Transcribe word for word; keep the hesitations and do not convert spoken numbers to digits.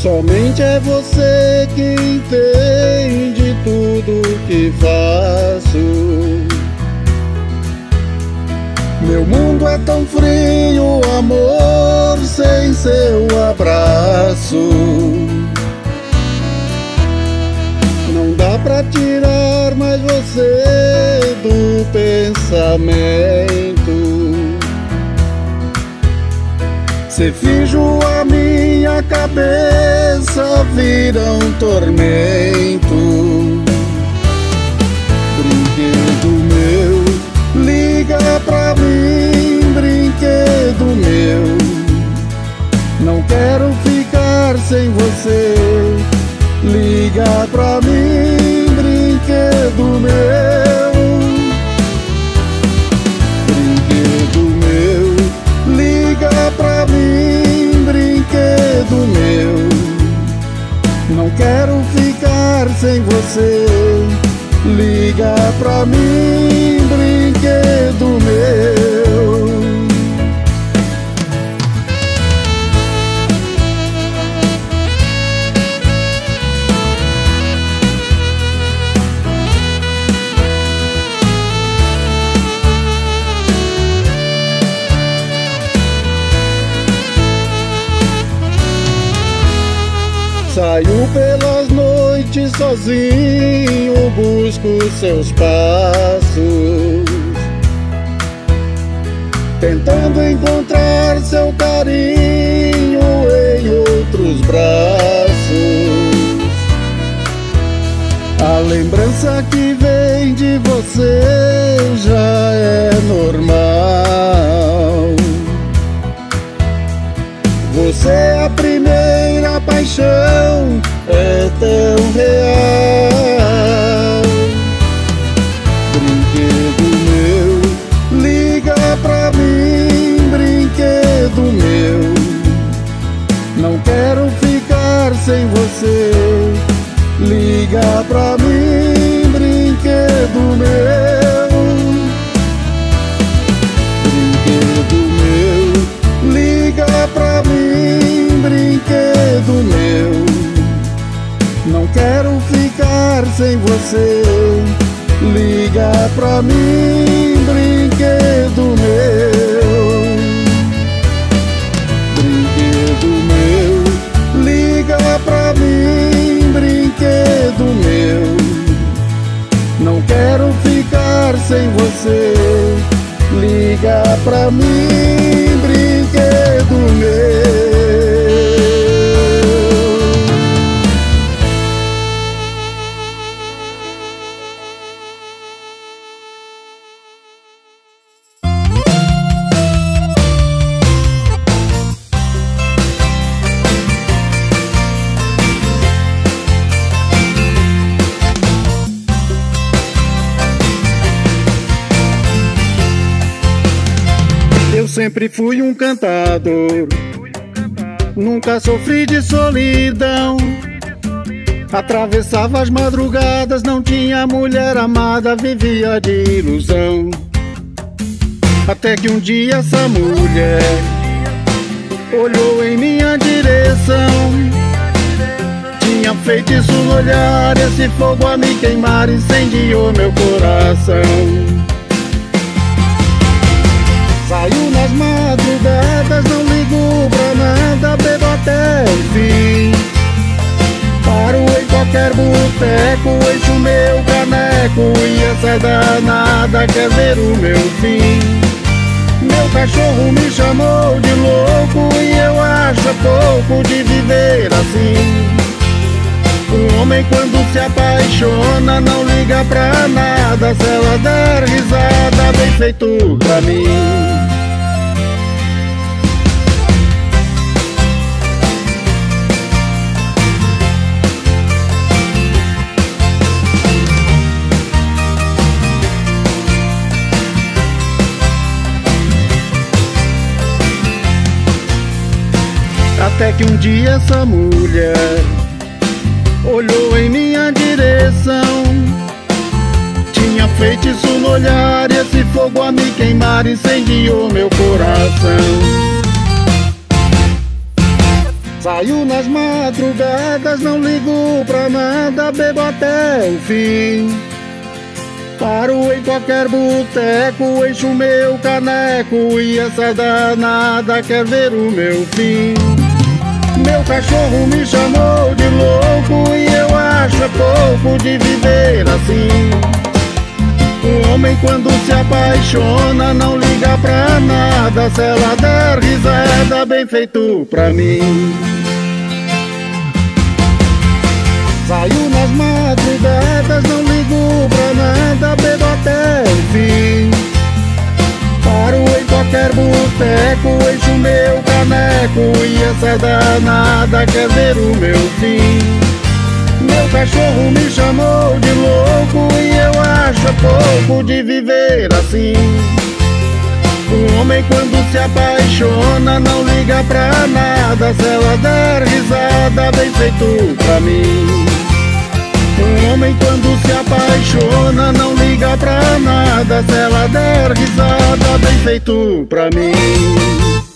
Somente é você que entende tudo que faço. Meu mundo é tão frio, amor, sem seu abraço. Não dá pra tirar mais você do pensamento. Se finjo a minha cabeça vira um tormento. Brinquedo meu, liga pra mim, brinquedo meu. Não quero ficar sem você. Liga pra mim, brinquedo meu. Brinquedo meu, liga pra mim, brinquedo meu. Não quero ficar sem você. Liga pra mim, brinquedo meu. Saio pelas noites sozinho, busco seus passos, tentando encontrar seu carinho em outros braços. A lembrança que vem de você já é normal. Você é a primeira paixão, é tão real. Brinquedo meu, liga pra mim, brinquedo meu. Não quero ficar sem você. Liga pra mim, brinquedo meu. Brinquedo meu, liga pra mim, brinquedo meu. Não quero ficar sem você. Liga pra mim, brinquedo meu. Brinquedo meu, liga pra mim, brinquedo meu. Não quero ficar sem você. Liga pra mim, brinquedo meu. Eu sempre fui um cantador, nunca sofri de solidão. Atravessava as madrugadas, não tinha mulher amada, vivia de ilusão. Até que um dia essa mulher olhou em minha direção. Tinha feitiço no olhar, esse fogo a me queimar incendiou meu coração. Saio nas madrugadas, não ligo pra nada, bebo até o fim. Paro em qualquer boteco, encho meu caneco e essa danada quer ver o meu fim. Meu cachorro me chamou de louco e eu acho pouco de viver assim. Um homem quando se apaixona não liga pra nada, se ela der risada, bem feito pra mim. Até que um dia essa mulher olhou em minha direção. Tinha feitiço no olhar e esse fogo a me queimar incendiou meu coração. Saio nas madrugadas, não ligo pra nada, bebo até o fim. Paro em qualquer boteco, encho meu caneco e essa danada quer ver o meu fim. Meu cachorro me chamou de louco e eu acho é pouco de viver assim. Um homem quando se apaixona não liga pra nada, se ela der risada, bem feito pra mim. Saio nas madrugadas, não ligo pra nada, bebo até o fim. Paro em qualquer boteco, encho meu caneco e essa danada quer ver o meu fim. Meu cachorro me chamou de louco e eu acho é pouco de viver assim. Um homem quando se apaixona não liga pra nada, se ela der risada, bem feito pra mim. Um homem quando se apaixona não liga pra nada, se ela der risada, bem feito pra mim.